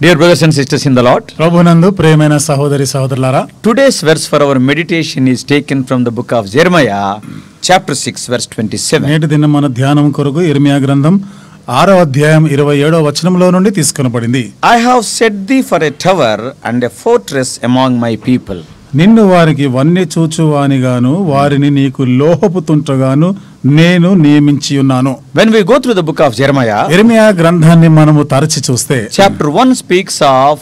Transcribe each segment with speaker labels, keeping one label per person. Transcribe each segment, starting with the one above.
Speaker 1: Dear brothers and sisters in the Lord,
Speaker 2: ప్రభునందు ప్రియమైన సహోదరి సహోదరులారా,
Speaker 1: today's verse for our meditation is taken from the book of Jeremiah, chapter 6, verse 27.
Speaker 2: నేటి దినం మన ధ్యానం కొరకు ఇర్మియా గ్రంథం 6వ అధ్యాయం 27వ వచనంలో నుండి తీసుకొనబడింది.
Speaker 1: I have set thee for a tower and a fortress among my people.
Speaker 2: నిన్ను వారికి వన్నె చూచువానిగాను వారిని నీకు లోహపు తుంటగాను నేను నియమించి ఉన్నాను.
Speaker 1: When we go through the book of Jeremiah,
Speaker 2: ఇర్మియా గ్రంథాన్ని మనము తరచి చూస్తే
Speaker 1: chapter 1 speaks of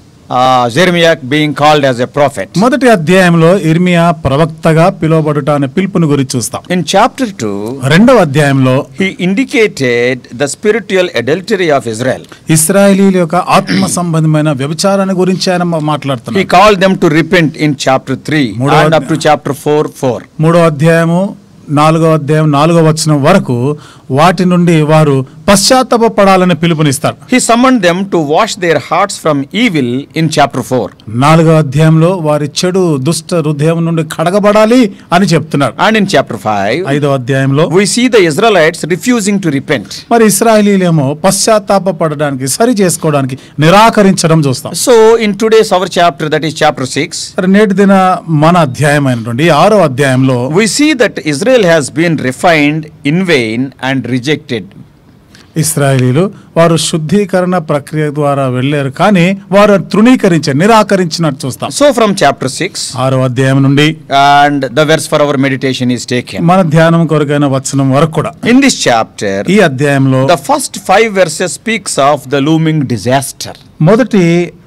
Speaker 1: Jeremiah being called as a prophet.
Speaker 2: మొదటి అధ్యాయంలో ఇర్మియా ప్రవక్తగా పిలువబడుట అనే పిలుపుని గురించి చూస్తాం.
Speaker 1: In chapter 2,
Speaker 2: రెండవ అధ్యాయంలో
Speaker 1: he indicated the spiritual adultery of Israel.
Speaker 2: ఇశ్రాయేలీయుల యొక్క ఆత్మ సంబంధమైన వ్యభిచారాన్ని గురించి ఆయన మాట్లాడుతున్నారు.
Speaker 1: He called them to repent in chapter 3 and up to chapter 4.
Speaker 2: మూడో అధ్యాయము 4వ అధ్యాయం 4వ వచనం వరకు వాటి నుండి వారు పశ్చాత్తాపపడాలని పిలుపునిస్తారు.
Speaker 1: He summoned them to wash their hearts from evil in chapter 4.
Speaker 2: 4వ అధ్యాయంలో వారి చెడు దుష్ట హృదయం నుండి కడగబడాలి అని చెప్తున్నారు.
Speaker 1: And in chapter 5,
Speaker 2: 5వ అధ్యాయంలో
Speaker 1: we see the Israelites refusing to repent.
Speaker 2: మరి ఇశ్రాయేలీయులేమో పశ్చాత్తాపపడడానికి సరి చేసుకోవడానికి నిరాకరించడం చూస్తాం.
Speaker 1: So in today's our chapter, that is chapter 6,
Speaker 2: మరి నేటి దిన మన అధ్యాయమైనటువంటి 6వ అధ్యాయంలో
Speaker 1: we see that Israel has been refined in vain and rejected.
Speaker 2: ఇశ్రాయేలీయులు వారు శుద్ధీకరణ ప్రక్రియ ద్వారా వెళ్ళారు, కానీ వారు తృణీకరించారు, నిరాకరించినట్టు చూస్తాం.
Speaker 1: So from chapter 6,
Speaker 2: 6వ అధ్యాయం నుండి
Speaker 1: and the verse for our meditation is taken.
Speaker 2: మన ధ్యానం కొరకైన వచనం వరకు కూడా
Speaker 1: In this chapter,
Speaker 2: ఈ అధ్యాయంలో
Speaker 1: the first 5 verses speaks of the looming disaster.
Speaker 2: మొదటి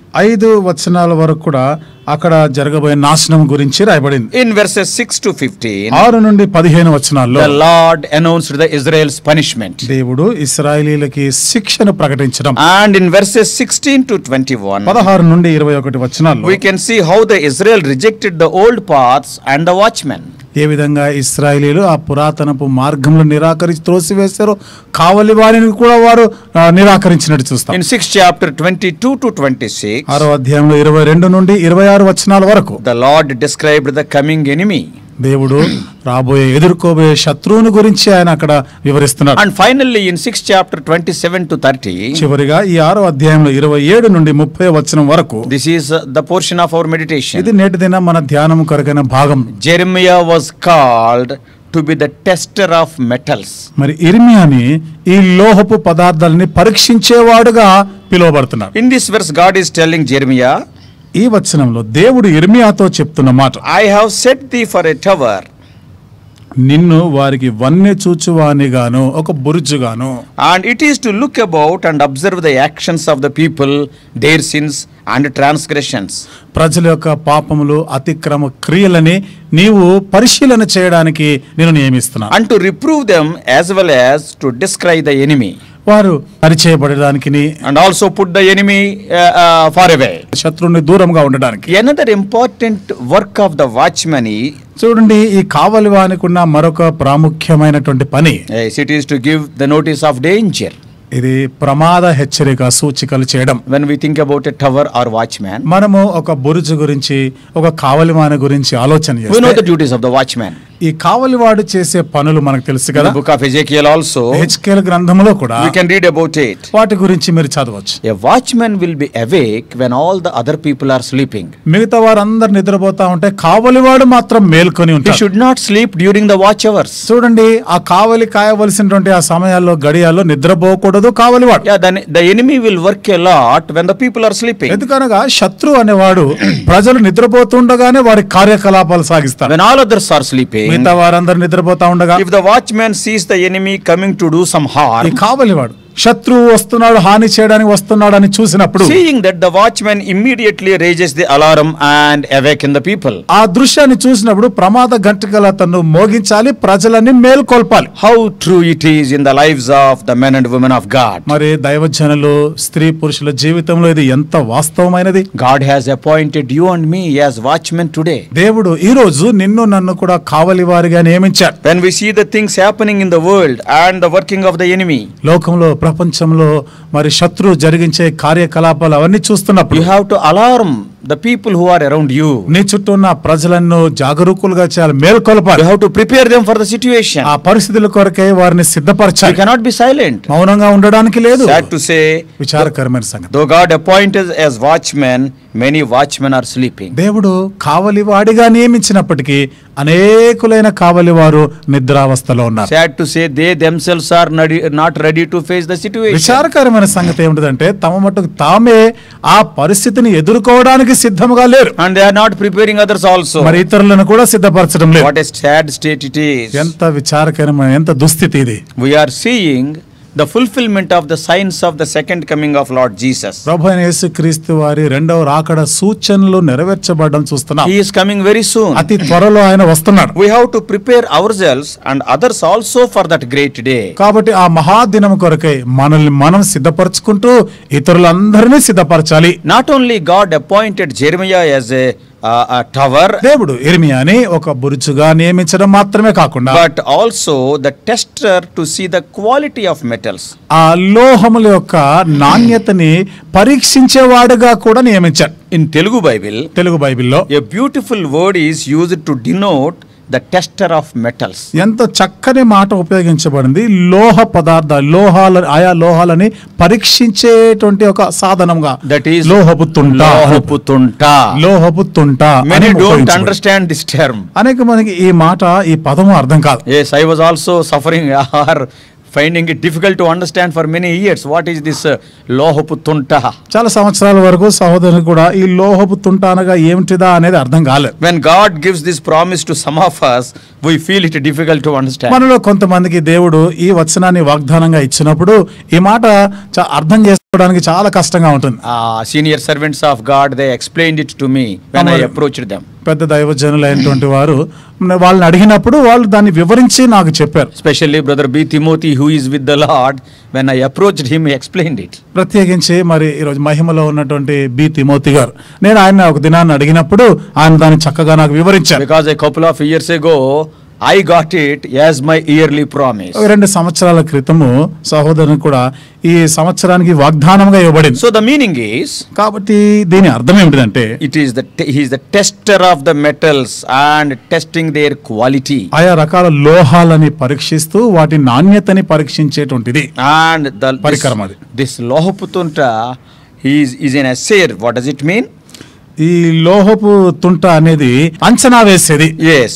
Speaker 2: 5 వచనాల వరకు కూడా అక్కడ జరగబోయే నాశనం గురించి రాయబడింది.
Speaker 1: In verses 6 to 15,
Speaker 2: 6 నుండి 15 వచనాల్లో
Speaker 1: the Lord announced the Israel's punishment.
Speaker 2: దేవుడు ఇశ్రాయేలీయులకి శిక్షను ప్రకటించడం.
Speaker 1: And in verses 16 to 21,
Speaker 2: 16 నుండి 21 వచనాల్లో
Speaker 1: we can see how the Israel rejected the old paths and the watchmen.
Speaker 2: ఏ విధంగా ఇశ్రాయేలీయులు ఆ పురాతనపు మార్గంలో నిరాకరించి త్రోసివేశారో కావలి వారిని కూడా వారు నిరాకరించినట్టు చూస్తాం.
Speaker 1: In 6th chapter 22 to 26,
Speaker 2: 6వ అధ్యాయంలో 22 నుండి 26 వచనాల వరకు
Speaker 1: the Lord described the coming enemy.
Speaker 2: దేవుడు రాబోయే ఎదుర్కోబోయే శత్రువుని గురించి ఆయన అక్కడ వివరిస్తున్నారు.
Speaker 1: And finally in 6th chapter 27 to 30,
Speaker 2: చివరిగా ఈ 6వ అధ్యాయంలో 27 నుండి 30 వచనం వరకు
Speaker 1: this is the portion of our meditation.
Speaker 2: ఇది నేటి దిన మన ధ్యానం కొరకైన భాగం.
Speaker 1: Jeremiah was called to be the tester of metals.
Speaker 2: మరి ఇర్మియాని ఈ లోహపు పదార్థాలని పరీక్షించేవాడుగా పిలువబడుతున్నాడు.
Speaker 1: In this verse God is telling Jeremiah,
Speaker 2: ఈ వచనంలో దేవుడు ఇర్మియాతో చెప్తున్న మాట,
Speaker 1: I have set thee for a tower.
Speaker 2: నిన్ను వారికి వన్నె చూచువానిగాను ఒక బురుజుగాను.
Speaker 1: And it is to look about and observe the actions of the people, their sins and transgressions.
Speaker 2: ప్రజల యొక్క పాపములు అతిక్రమ క్రియలని నీవు పరిశీలన చేయడానికి నేను నియమిస్తున్నాను.
Speaker 1: And to reprove them as well as to descry the enemy.
Speaker 2: వారు పరిచయపడడానికి
Speaker 1: And also put the enemy far away.
Speaker 2: శత్రువుని దూరంగా ఉండడానికి.
Speaker 1: Another important work of the watchman is,
Speaker 2: చూడండి, ఈ కావలి వానికి ఉన్న మరొక ప్రాముఖ్యమైనటువంటి పని,
Speaker 1: yes, it is to give the notice of danger.
Speaker 2: ఇది ప్రమాద హెచ్చరిక సూచికలు చేయడం.
Speaker 1: When we think about a tower or watchman,
Speaker 2: మనము ఒక బురుజు గురించి ఒక కావలివాని గురించి ఆలోచన
Speaker 1: we know the
Speaker 2: చేస్తే
Speaker 1: duties of the watchman.
Speaker 2: ఈ కావలివాడు చేసే పనులు మనకు తెలుసు
Speaker 1: In
Speaker 2: కదా.
Speaker 1: the book of Ezekiel also,
Speaker 2: హెచ్కేల్ గ్రంథంలో కూడా
Speaker 1: we can read about it.
Speaker 2: వాటి గురించి మీరు చదవచ్చు.
Speaker 1: A watchman will be awake when all the other people are sleeping.
Speaker 2: మిగతా వారందరు నిద్రపోతా ఉంటే కావలివాడు మాత్రం మేల్కొని
Speaker 1: He
Speaker 2: ఉంటాడు.
Speaker 1: should not sleep during the watch hours.
Speaker 2: చూడండి, ఆ కావలి కాయవలసినటువంటి ఆ సమయాల్లో గడియాల్లో నిద్రపోకూడదు కావలివాడు.
Speaker 1: Yeah, then the enemy will work a lot when the people are sleeping.
Speaker 2: ఎందుకనగా శత్రు అనేవాడు ప్రజలు నిద్రపోతుండగానే వారి కార్యకలాపాలు సాగిస్తారు.
Speaker 1: When all others are sleeping,
Speaker 2: మిగతా వారందరు నిద్రపోతా ఉండగా
Speaker 1: if the watchman sees the enemy coming to do some
Speaker 2: ఈ
Speaker 1: harm,
Speaker 2: కావలివాడు శత్రువు వస్తున్నాడు, హాని చేయడానికి వస్తున్నాడు అని చూసినప్పుడు
Speaker 1: seeing that, the watchman immediately raises the alarm and awaken the people.
Speaker 2: ఆ దృశ్యాన్ని చూసినప్పుడు ప్రమాద గంటకల తను మోగించాలి, ప్రజలని మేల్కొల్పాలి.
Speaker 1: How true it is in the lives of the men and women of God.
Speaker 2: మరి దైవజనులు స్త్రీ పురుషుల జీవితంలో ఇది ఎంత వాస్తవమైనది.
Speaker 1: God has appointed you and me as watchmen today.
Speaker 2: దేవుడు ఈ రోజు నిన్ను నన్ను కూడా కావలి వారిగా నియమించాడు.
Speaker 1: When we see the things happening in the world and the working of the enemy,
Speaker 2: లోకంలో ప్రపంచంలో మరి శత్రువు జరిగించే కార్యకలాపాలు అవన్నీ చూస్తున్నప్పుడు
Speaker 1: you have to alarm the people who are around you.
Speaker 2: నీ చుట్టూ ఉన్న ప్రజలను జాగరూకులుగా చేయాలి, మేల్కొల్పాలి.
Speaker 1: You have to prepare them for the situation.
Speaker 2: ఆ పరిస్థితుల కొరకే వారిని
Speaker 1: You
Speaker 2: సిద్ధపరచాలి.
Speaker 1: cannot be silent.
Speaker 2: మౌనంగా ఉండడానికి లేదు.
Speaker 1: Sad to say,
Speaker 2: విచారకరమైన సంగతి.
Speaker 1: though God appointed as watchmen, many watchmen are sleeping.
Speaker 2: దేవుడు కావలివాడిగా నియమించినప్పటికీ అనేకులైన కావలివారు నిద్రావస్థలో ఉన్నారు.
Speaker 1: Sad to say, they themselves are not ready to face the situation.
Speaker 2: విచారకరమైన సంగతి ఏమిటంటే తమ మట్టుకు తామే ఆ పరిస్థితిని ఎదుర్కోవడానికి సిద్ధంగా లేరు.
Speaker 1: And they are not preparing others also.
Speaker 2: మరి ఇతరులను కూడా సిద్ధపరచడం లేదు.
Speaker 1: What a sad state it is.
Speaker 2: ఎంత విచారకరమైన, ఎంత దుస్థితి ఇది.
Speaker 1: We are seeing the fulfillment of the signs of the second coming of Lord Jesus.
Speaker 2: ప్రభువైన యేసుక్రీస్తు వారి రెండవ రాకడ సూచనలు నెరవేర్చబడడం చూస్తున్నాం.
Speaker 1: He is coming very soon.
Speaker 2: అతి త్వరలో ఆయన వస్తున్నాడు.
Speaker 1: We have to prepare ourselves and others also for that great day.
Speaker 2: కాబట్టి ఆ మహాదినం కొరకై మనల్ని మనం సిద్ధపరచుకుంటూ ఇతరులందరినీ సిద్ధపరచాలి.
Speaker 1: Not only God appointed Jeremiah as a tower,
Speaker 2: దేవుడు ఇర్మియాని ఒక బురుజుగా నియమించడం మాత్రమే కాకుండా
Speaker 1: but also the tester to see the quality of metals.
Speaker 2: ఆ లోహముల యొక్క నాణ్యతని పరీక్షించేవాడుగా కూడా నియమించాడు.
Speaker 1: In Telugu Bible,
Speaker 2: తెలుగు బైబిల్లో
Speaker 1: a beautiful word is used to denote the tester of metals.
Speaker 2: ఎంత చక్కని మాట ఉపయోగించబడింది. లోహ పదార్థాలు, ఆయా లోహాలని పరీక్షించేటువంటి ఒక సాధనంగా.
Speaker 1: That is
Speaker 2: లోహపు తుంట. లోహపు తుంట.
Speaker 1: Many don't understand this term.
Speaker 2: అనేక మందికి ఈ మాట, ఈ పదము అర్థం కాదు.
Speaker 1: Yes, I was also suffering or finding it difficult to understand for many years. What is this లోహపు తుంట?
Speaker 2: చాలా సంవత్సరాల వరకు సహోదరులు కూడా ఈ లోహపు తుంట అనగా ఏమిటిదా అనేది అర్థం కాలేదు.
Speaker 1: When God gives this promise to some of us, we feel it difficult to understand.
Speaker 2: మనలో కొంతమందికి దేవుడు ఈ వచనాన్ని వాగ్దానంగా ఇచ్చినప్పుడు ఈ మాట అర్థం చేసుకోవడానికి చాలా కష్టంగా ఉంటుంది.
Speaker 1: Senior servants of God, they explained it to me when I approached them.
Speaker 2: పెద్ద దైవజనులైనటువంటి వారు వాళ్ళని అడిగినప్పుడు వాళ్ళు దాన్ని వివరించి నాకు చెప్పారు.
Speaker 1: Especially brother B. Timothy, who is with the Lord, when I approached him, he explained it.
Speaker 2: ప్రత్యేకించి మరి ఈరోజు మహిమలో ఉన్నటువంటి బి తిమోతి గారు, నేను ఆయన ఒక దినాన్ని అడిగినప్పుడు ఆయన దాన్ని చక్కగా నాకు వివరించారు.
Speaker 1: Because a couple of years ago I got it as my yearly promise.
Speaker 2: 2 సంవత్సరాల క్రితము సహోదరుని కూడా ఈ సంవత్సరానికి వాగ్దానంగా ఇవ్వబడింది.
Speaker 1: So the meaning is,
Speaker 2: కాబట్టి దీని అర్థం ఏమిటంటే
Speaker 1: he is the tester of the metals and testing their quality.
Speaker 2: ఆయా రకాల లోహాలని పరీక్షిస్తూ వాటి నాణ్యతని పరీక్షించేటువంటిది.
Speaker 1: And
Speaker 2: పరికరం అది.
Speaker 1: This లోహపు తుంట is an assayer. What does it mean?
Speaker 2: ఈ లోహపు తుంట అనేది అంచనా వేసేది.
Speaker 1: Yes.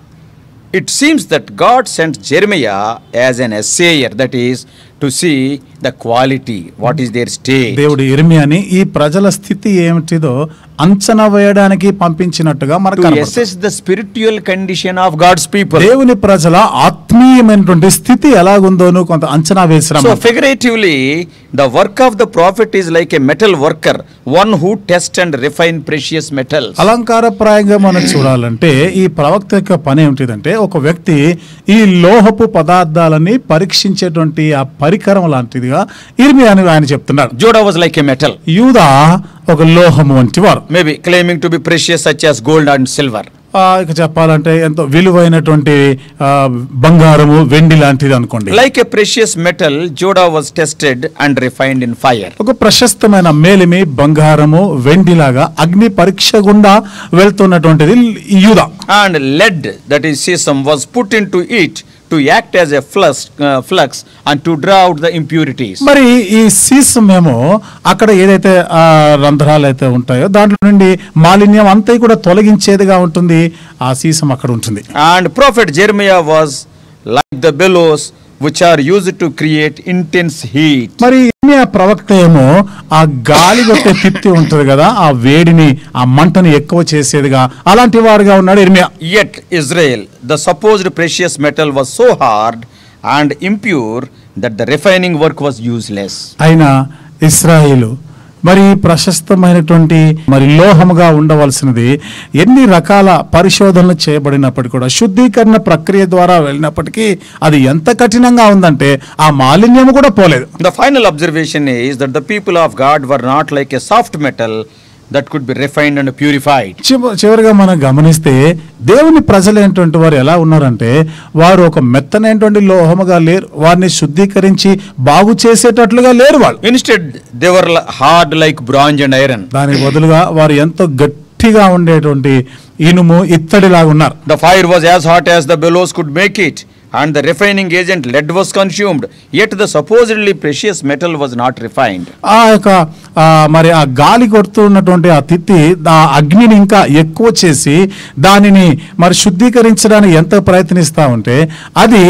Speaker 1: It seems that God sent Jeremiah as an assayer, that is to see the quality, what is their state.
Speaker 2: దేవుడు ఇర్మియాని ఈ ప్రజల స్థితి ఏమిటిదో అంచనా వేయడానికి పంపించినట్టుగా మనకు
Speaker 1: to assess the spiritual condition of God's people.
Speaker 2: దేవుని ప్రజల ఆత్మీయమైనటువంటి స్థితి ఎలాగుందోను కొంత అంచనా వేసినాము.
Speaker 1: So figuratively, the work of the prophet is like a metal worker, one who tests and refine precious metals.
Speaker 2: అలంకారప్రాయంగా మనం చూడాలంటే ఈ ప్రవక్త యొక్క పని ఏమిటిదంటే ఒక వ్యక్తి ఈ లోహపు పదార్థాలని పరీక్షించేటువంటి ఆ పరికరం లాంటిదిగా ఇర్మియాని ఆయన చెప్తున్నాడు.
Speaker 1: Judah was like a metal.
Speaker 2: యూదా ఒక లోహము వంటి వారు.
Speaker 1: Maybe claiming to be precious such as gold and silver.
Speaker 2: ఇక చెప్పాలంటే ఎంతో విలువైనటువంటి బంగారము, వెండి లాంటిది అనుకోండి.
Speaker 1: Like a precious metal, Judah was tested and refined in fire.
Speaker 2: ఒక ప్రశస్తమైన మేలిమి బంగారము, వెండిలాగా అగ్ని పరీక్ష గుండా వెళ్తున్నటువంటిది యూదా.
Speaker 1: And lead, that is sesame, was put into it to act as a flux and to draw out the impurities.
Speaker 2: మరి ఈ సీసమేమో అక్కడ ఏదైతే రంధ్రాలు అయితే ఉంటాయో దాంట్లో నుండి మాలిన్యం అంతా కూడా తొలగించేదిగా ఉంటుంది. ఆ సీసం అక్కడ ఉంటుంది.
Speaker 1: And prophet Jeremiah was like the bellows which are used to create intense heat.
Speaker 2: మరి ఇర్మియా ప్రవక్త ఏమో ఆ గాలి కొట్టే తిత్తి ఉంటుంది కదా, ఆ వేడిని, ఆ మంటని ఎక్కువ చేసేదిగా అలాంటి వాడుగా ఉన్నాడు ఇర్మియా.
Speaker 1: Yet Israel, the supposed precious metal, was so hard and impure that the refining work was useless.
Speaker 2: అయినా ఇశ్రాయేలు మరి ప్రశస్తమైనటువంటి మరి లోహముగా ఉండవలసినది ఎన్ని రకాల పరిశోధనలు చేయబడినప్పటికీ కూడా శుద్ధీకరణ ప్రక్రియ ద్వారా వెళ్ళినప్పటికీ అది ఎంత కఠినంగా ఉందంటే ఆ మాలిన్యం కూడా పోలేదు.
Speaker 1: The final observation is that the people of God were not like a soft metal that could be refined and purified.
Speaker 2: చివరిగా మనం గమనిస్తే దేవుని ప్రజలైనటువంటి వారు ఎలా ఉన్నారంటే వారు ఒక మెత్తనైనటువంటి లోహముగా లేరు, వారిని శుద్ధీకరించి బాగు చేసేటట్లుగా లేరు వాళ్ళు.
Speaker 1: Instead, they were hard like bronze and iron.
Speaker 2: దానికి బదులుగా వారు ఎంతో గట్టిగా ఉండేటువంటి ఇనుము ఇత్తడిలాగా ఉన్నారు.
Speaker 1: The fire was as hot as the bellows could make it, and the refining agent lead was consumed, yet the supposedly precious metal was not refined.
Speaker 2: ఆ యొక్క మరి ఆ గాలి కొడుతున్నటువంటి ఆ తిత్తి ఆ అగ్నిని ఇంకా ఎక్కువ చేసి దానిని మరి శుద్ధీకరించడానికి ఎంత ప్రయత్నిస్తా ఉంటే అది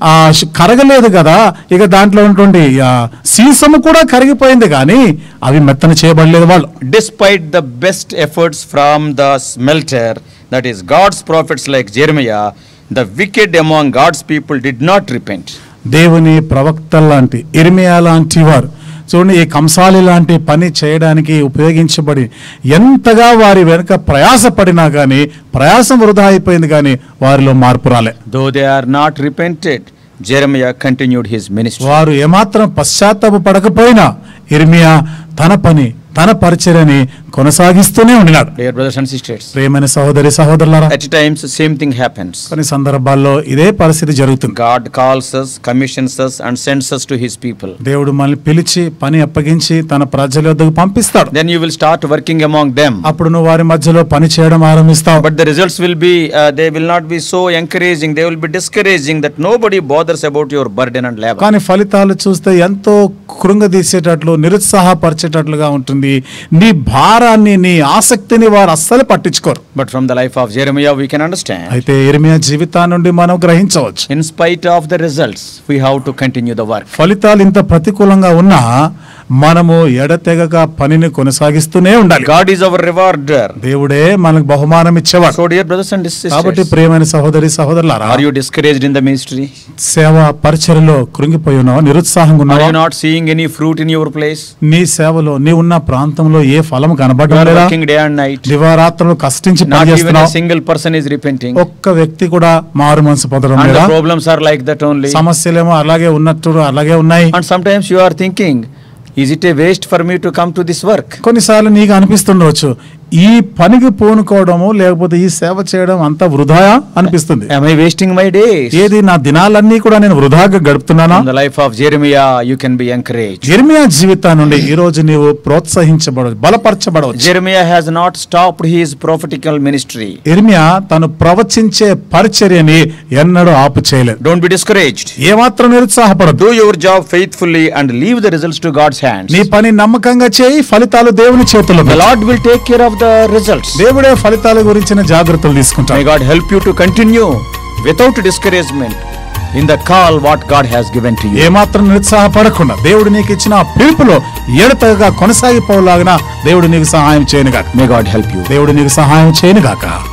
Speaker 2: కరగలేదు కదా, ఇక దాంట్లో ఉన్నటువంటి సీసము కూడా కరిగిపోయింది కానీ అవి మెత్తన చేయబడలేదు వాళ్ళు.
Speaker 1: Despite the best efforts from the smelter, that is God's prophets like Jeremiah, the wicked among God's people did not repent.
Speaker 2: దేవుని ప్రవక్త లాంటి ఇర్మియా లాంటి వారు చూడండి, ఈ కంసాలి లాంటి పని చేయడానికి ఉపయోగించబడి ఎంతగా వారి వెనుక ప్రయాసపడినా కానీ ప్రయాసం వృధా అయిపోయింది కానీ వారిలో మార్పు రాలే.
Speaker 1: Though they are not repented, Jeremiah continued his ministry.
Speaker 2: వారు ఏమాత్రం పశ్చాత్తాప పడకపోయినా ఇర్మియా తన పని తన పరిచర్యని కొనసాగిస్తూనే ఉన్నాడు.
Speaker 1: Dear brothers and sisters,
Speaker 2: ప్రియమైన సహోదరి సహోదరులారా,
Speaker 1: at times same thing happens.
Speaker 2: కొన్ని సందర్భాల్లో ఇదే పరిస్థితి జరుగుతుంది.
Speaker 1: God calls us, commissions us and sends us to his people.
Speaker 2: దేవుడు మనల్ని పిలిచి పని అప్పగించి తన ప్రజల వద్దకు పంపిస్తాడు.
Speaker 1: Then you will start working among them.
Speaker 2: అప్పుడు నువ్వు వారి మధ్యలో పని చేయడం ఆరంభిస్తావు.
Speaker 1: But the results will be they will not be so encouraging, they will be discouraging, that nobody bothers about your burden and labor.
Speaker 2: కానీ ఫలితాలు చూస్తే ఎంతో కృంగదీసేటట్లు నిరుత్సాహపరిచేటట్లుగా ఉంటుంది. నీ భారాన్ని నీ ఆసక్తిని వారు అస్సలు పట్టించుకోరు.
Speaker 1: But from the life of Jeremiah we can understand.
Speaker 2: అయితే ఇర్మియా జీవితాన్ని నుండి మనం గ్రహించవచ్చు.
Speaker 1: In spite of the results, we have to continue the work.
Speaker 2: ఫలితాలు ఇంత ప్రతికూలంగా ఉన్నా మనము ఎడతెగక పనిని కొనసాగిస్తూనే ఉండాలి.
Speaker 1: God is our rewarder.
Speaker 2: దేవుడే మనకు బహుమానం ఇచ్చేవాడు.
Speaker 1: So dear brothers and sisters,
Speaker 2: కాబట్టి ప్రియమైన సహోదరి సహోదరులారా,
Speaker 1: are you discouraged in the ministry?
Speaker 2: సేవ పరిచర్యలో కృంగిపోయి ఉన్నావా, నిరుత్సాహంగా
Speaker 1: Are
Speaker 2: ఉన్నావా?
Speaker 1: you not seeing any fruit in your place?
Speaker 2: నీ సేవలో నీ ఉన్న ప్రాంతంలో ఏ ఫలం
Speaker 1: You
Speaker 2: కనబడడం
Speaker 1: are
Speaker 2: లేదా?
Speaker 1: working day and night.
Speaker 2: దివారాత్రులు కష్టించి
Speaker 1: Not even a
Speaker 2: పనిచేస్తున్నావు.
Speaker 1: single person is repenting.
Speaker 2: ఒక్క వ్యక్తి కూడా మారు మనసు పొందడం
Speaker 1: And
Speaker 2: లేదా?
Speaker 1: the problems are like that only.
Speaker 2: సమస్యలేమో అలాగే ఉన్నట్టు అలాగే ఉన్నాయి.
Speaker 1: And sometimes you are thinking, is it a waste for me to come to this work?
Speaker 2: కొన్నిసార్లు నీకు అనిపిస్తుండవచ్చు, ఈ పనికి పూనుకోవడము లేకపోతే ఈ సేవ చేయడం అంత వృధాయా అనిపిస్తుంది.
Speaker 1: Am I wasting my days?
Speaker 2: ఏది నా దినాలన్నీ కూడా నేను వృధాగా గడుపుతున్నానా?
Speaker 1: In the life of Jeremiah, you can be encouraged.
Speaker 2: ఇర్మియా జీవితం నుండి ఈ రోజు నీవు ప్రోత్సహించబడవచ్చు, బలపరచబడవచ్చు.
Speaker 1: Jeremiah has not stopped his prophetical ministry.
Speaker 2: ఇర్మియా తను ప్రవచించే పరిచర్యని ఎన్నడూ ఆపు చేయలేదు.
Speaker 1: Don't be discouraged.
Speaker 2: ఏమాత్రం నిరుత్సాహపడదు.
Speaker 1: Do your job faithfully and leave the results to God's hands.
Speaker 2: నీ పని నమ్మకంగా చేయి, ఫలితాలు దేవుని చేతుల్లో
Speaker 1: The
Speaker 2: పెట్టు.
Speaker 1: Lord will take care of the results.
Speaker 2: దేవుడే ఫలితాల గురించిన జాగ్రత్తలు
Speaker 1: May
Speaker 2: తీసుకుంటాడు.
Speaker 1: God help you to continue without discouragement in the call what God has given to you.
Speaker 2: ఏమాత్రం నిరుత్సాహపడకుండా దేవుడు నీకు ఇచ్చిన ఆ పిలుపులో ఎడతెగక కొనసాగిపోలాగిన దేవుడు నీకు సహాయం చేయనుగాక.
Speaker 1: May God help you.
Speaker 2: దేవుడు నీకు సహాయం చేయనుగాక.